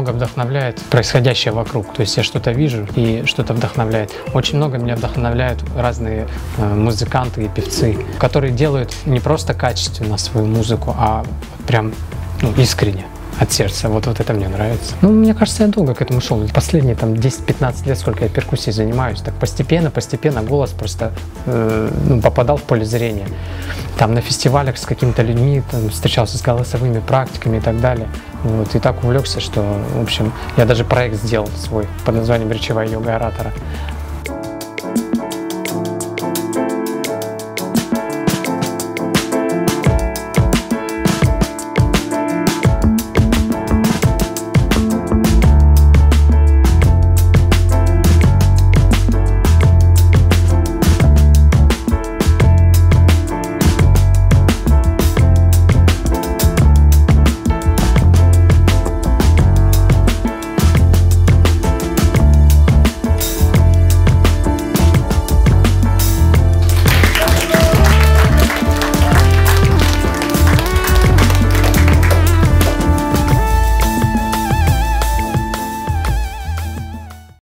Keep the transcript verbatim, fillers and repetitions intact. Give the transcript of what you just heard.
много вдохновляет происходящее вокруг. То есть я что-то вижу и что-то вдохновляет. Очень много меня вдохновляют разные э, музыканты и певцы, которые делают не просто качественно свою музыку, а прям ну, искренне. От сердца. Вот, вот это мне нравится. Ну, мне кажется, я долго к этому шел. Последние там десять-пятнадцать лет, сколько я перкуссией занимаюсь, так постепенно, постепенно голос просто э, ну, попадал в поле зрения. Там на фестивалях с какими-то людьми, там, встречался с голосовыми практиками и так далее. Вот, и так увлекся, что, в общем, я даже проект сделал свой под названием «Речевая йога оратора».